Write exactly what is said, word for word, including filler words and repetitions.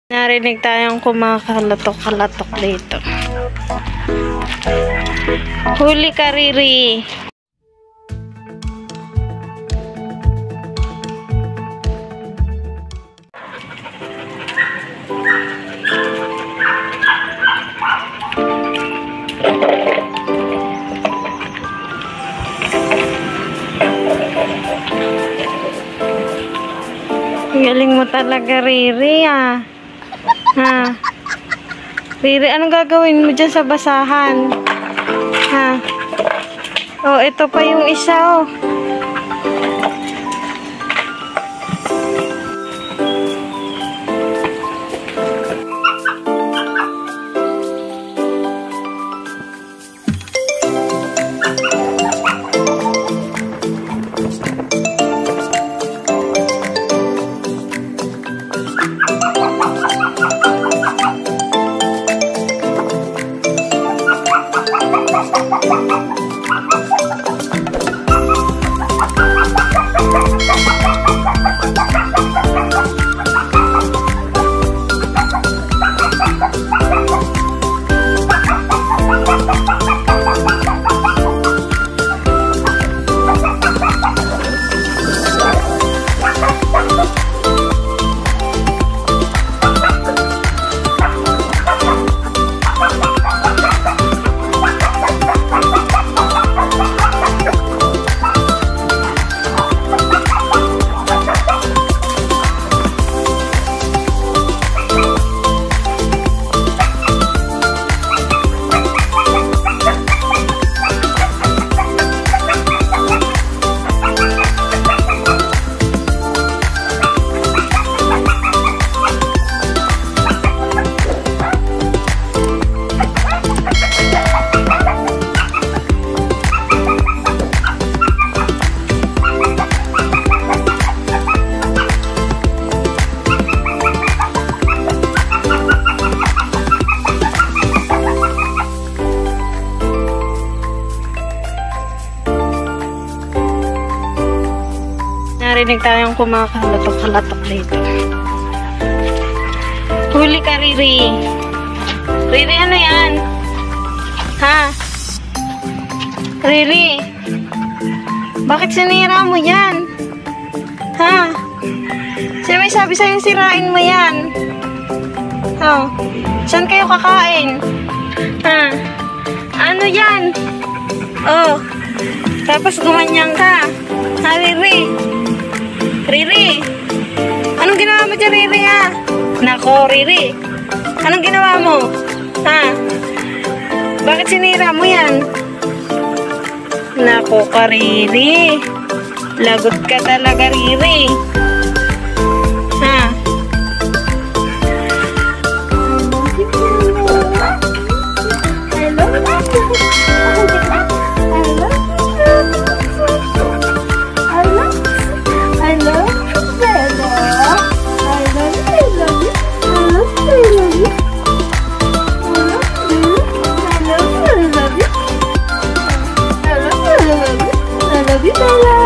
Narinig tayong kumakalatok-kalatok dito. Huli ka, Riri. Galing mo talaga, Riri, ah. Ha? Riri, anong gagawin mo dyan sa basahan? Ha? Oh, ito pa yung isa, oh. Narinig tayong kumakalatok-kalatok dito. Huli ka, Riri. Riri, ano yan? Ha? Riri, bakit sinira mo yan? Ha? Sino may sabi sa'yo sirain mo yan? Ha? Saan kayo kakain? Ha? Ano yan? Oh, tapos gumanyang ka. Ha, Riri? Riri, anong ginawa mo dyan, Riri, ha? Nako, Riri, anong ginawa mo? Ha? Bakit sinira mo yan? Nako ka, Riri. Lagot ka talaga, Riri. Ha? Love you, Bella.